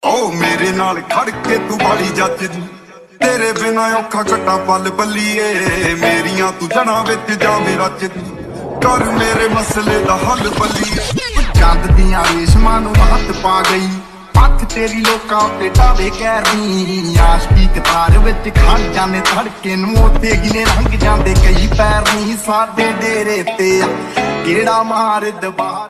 ओ मेरे नाल खड़ के तू बाली जचदी तेरे बिना औखा घटा पल बल्लीए मेरियां तू जड़ा विच जावे रचदी कर मेरे मसले दा हल बल्लीए चंद दियां रेशमां नूं हत्थ पा गई पथ तेरी लोकां ते डावे कहरी आशकी कतार विच खड़ जाने धड़के नूं ओथे गिने रंग जांदे कई पैर नहीं साडे डेरे ते केड़ा मार दबा